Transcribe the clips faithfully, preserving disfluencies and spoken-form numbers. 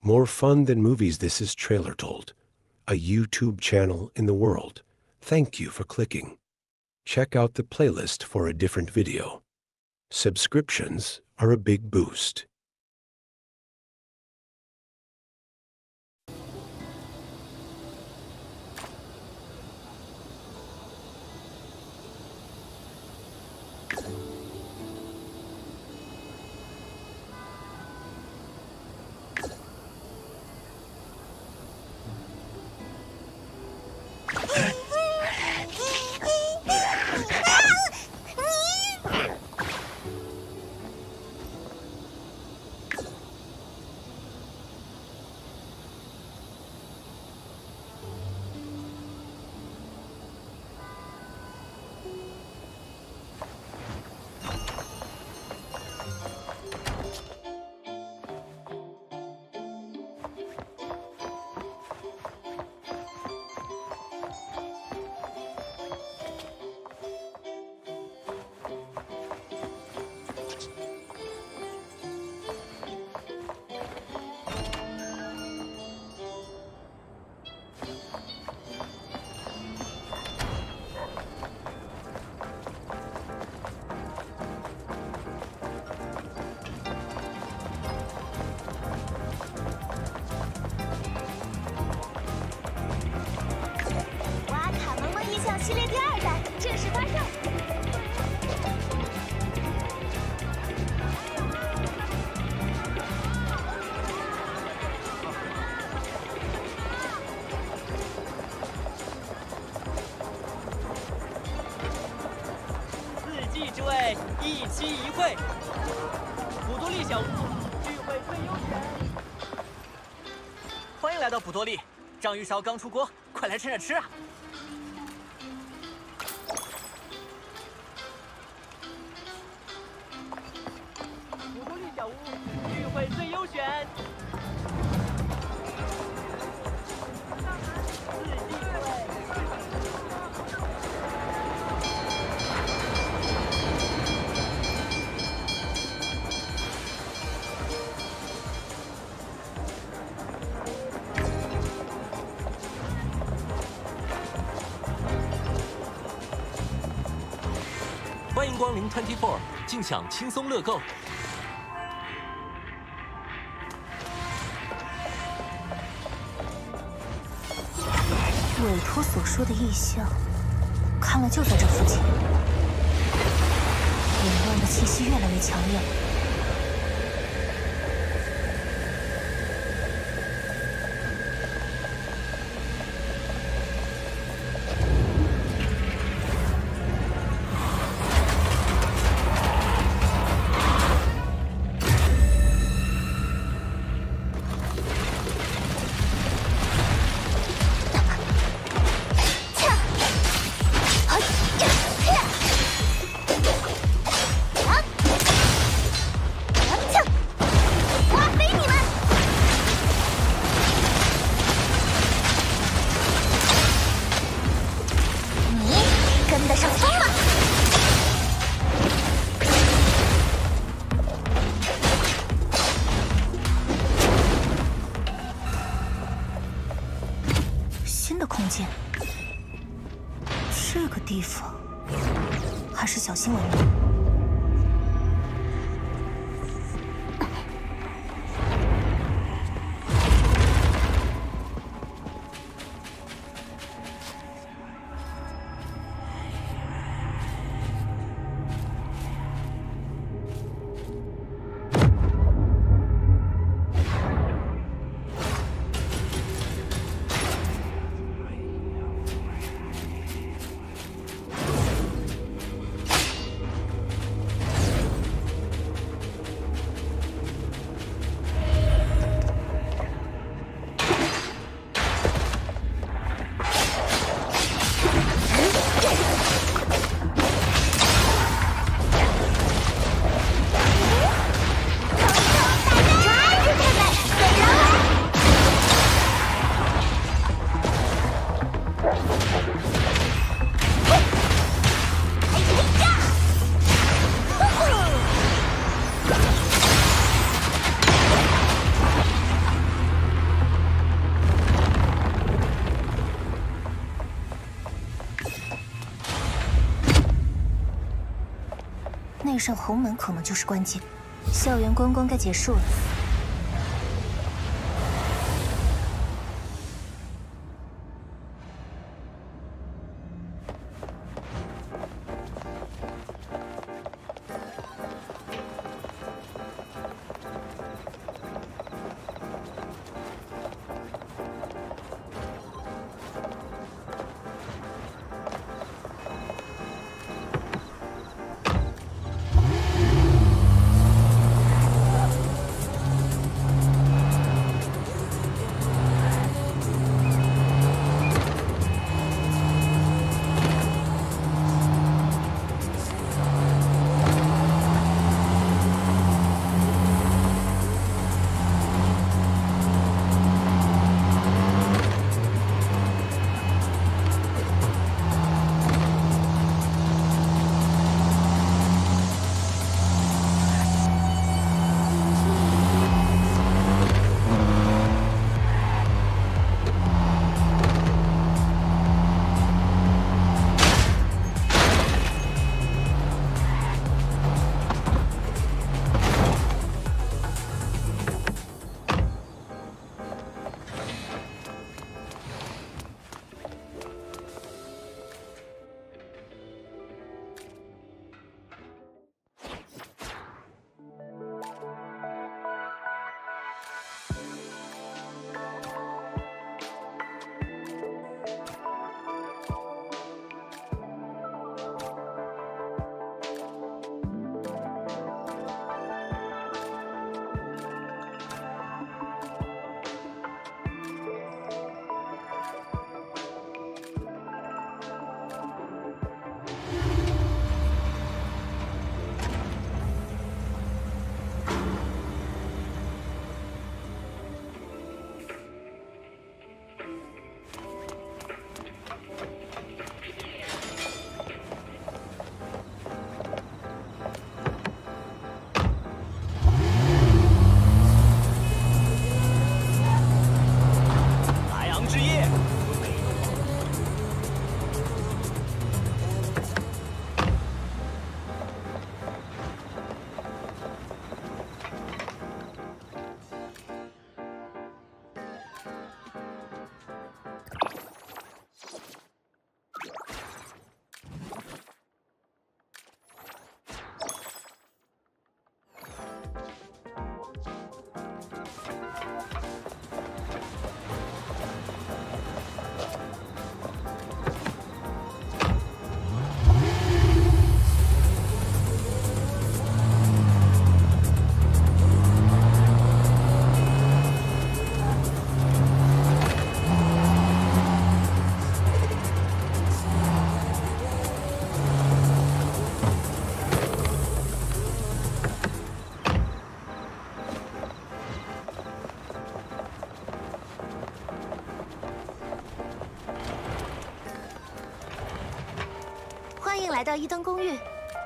More fun than movies, this is Trailer Told, a YouTube channel in the world. Thank you for clicking. Check out the playlist for a different video. Subscriptions are a big boost. 系列第二弹正式发售。 四季之味，一期一会。普多利小屋聚会最优选。欢迎来到普多利，章鱼烧刚出锅，快来趁热吃啊！ 小屋聚会最优选，四季之味。欢迎光临 二十四， 尽享轻松乐购。 委托所说的异象，看来就在这附近。紊乱的气息越来越强烈了。新的空间，这个地方还是小心为妙。 那扇红门可能就是关键。校园观光该结束了。 欢迎来到一灯公寓。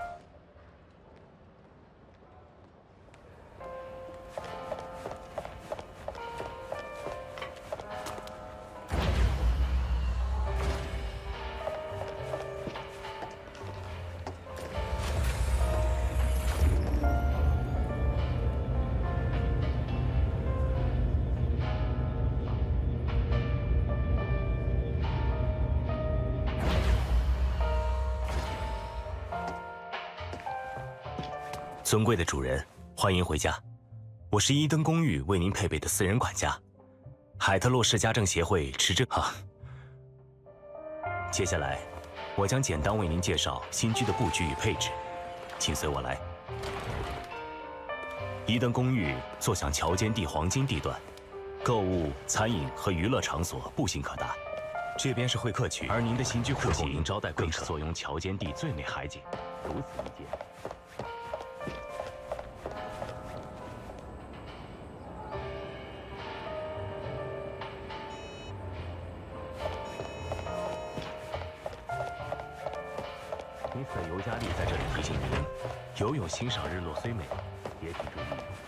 尊贵的主人，欢迎回家。我是一灯公寓为您配备的私人管家，海特洛市家政协会持证啊。接下来，我将简单为您介绍新居的布局与配置，请随我来。一灯公寓坐向桥间地黄金地段，购物、餐饮和娱乐场所步行可达。这边是会客区，而您的新居户后您招待更是坐拥桥间地最美海景，如此一间。 因此，尤加利在这里提醒您：游泳欣赏日落虽美，也请注意。